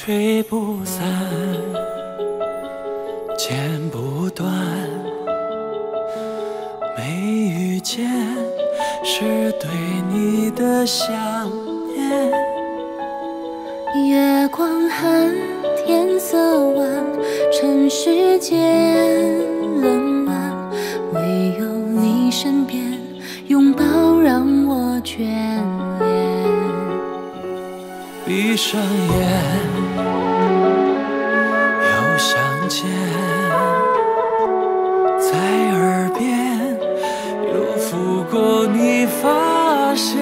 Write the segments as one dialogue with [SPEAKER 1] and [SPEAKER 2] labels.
[SPEAKER 1] 吹不散，剪不断。没遇见，是对你的想念。
[SPEAKER 2] 月光寒，天色晚，尘世间冷暖，唯有你身边，拥抱让我眷恋。
[SPEAKER 1] 闭上眼，又相见，在耳边又拂过你发线。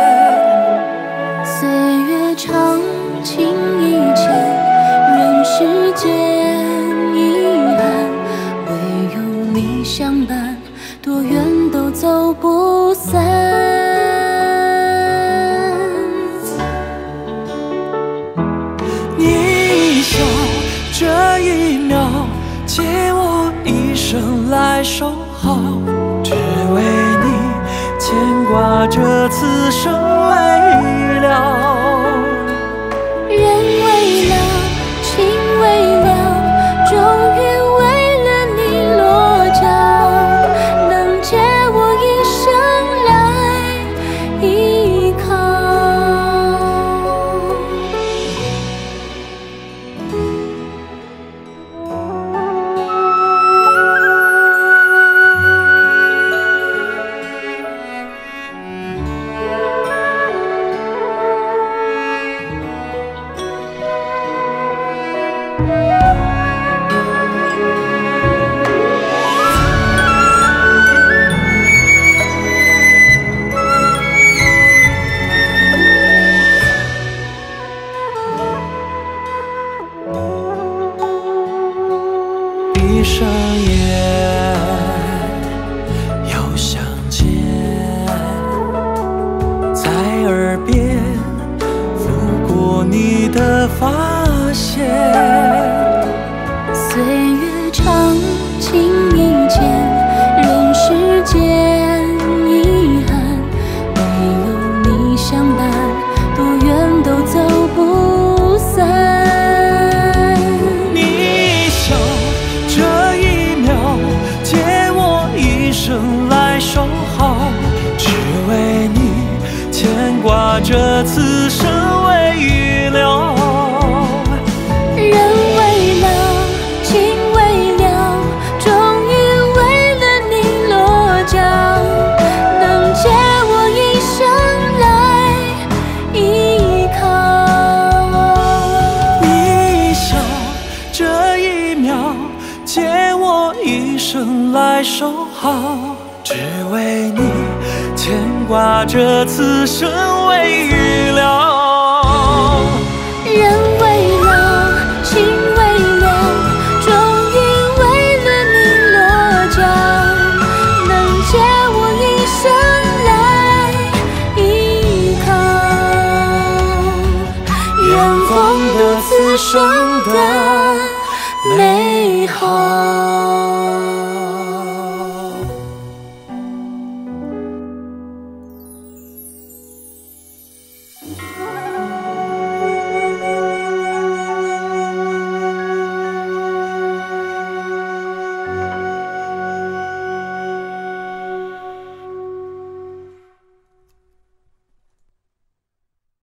[SPEAKER 2] 岁月长，情意浅，人世间遗憾，唯有你相伴，多远都走不散。
[SPEAKER 1] 你笑这一秒，借我一生来守候，只为你牵挂着此生未了。
[SPEAKER 2] 人为了，情为了，终于为了你落脚，能借我一生来依靠。
[SPEAKER 1] 闭上眼，又相见，在耳边拂过你的发线。
[SPEAKER 2] 岁月长，情意浅，人世间遗憾，唯有你相伴，多远都走不散。
[SPEAKER 1] 你笑这一秒，借我一生来守候，只为你牵挂着此生未了。
[SPEAKER 2] 人为了，情为了，终于为了你落脚，能借我一生来依靠。
[SPEAKER 1] 你笑这一秒，借我一生来守候，只为你牵挂着此生未了。
[SPEAKER 2] 人为了，情为了，终于为了你落脚，能借我一生来依靠。远方的此生的美好。